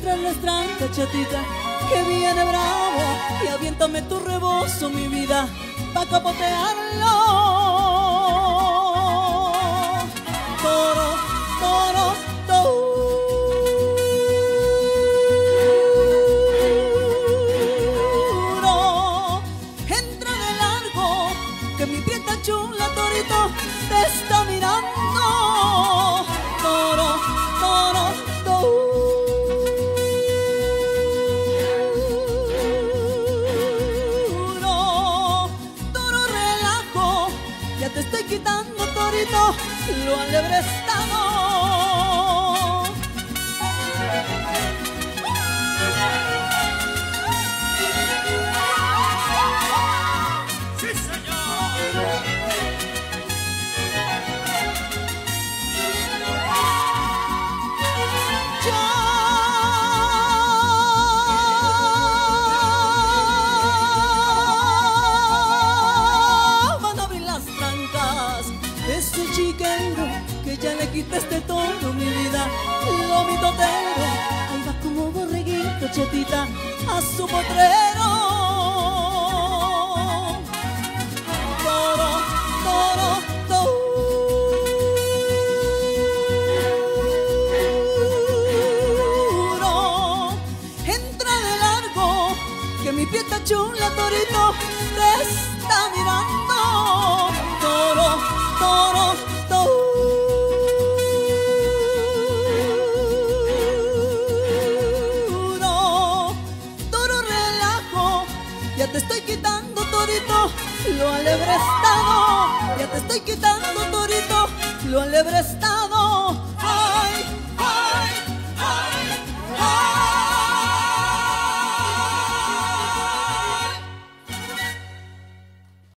tras nuestra cachetita que viene bravo y aviéntame tu rebozo, mi vida, pa' capotearlo. Toro, toro, toro. Entra de largo, que mi pie está chula, torito, te está mirando. Toro, toro, toro. Te estoy quitando, torito, lo alebrestado. ¡Sí, señor! Ese chiquero que ya le quitaste todo, mi vida, lo mitotero, ahí va como borreguito, chetita, a su potrero. Toro, toro, toro. Entra de largo, que mi pie está chula, torito, te está mirando. Toro, toro, toro. Toro relajo, ya te estoy quitando, torito, lo alebrestado. Ya te estoy quitando, torito, lo alebrestado.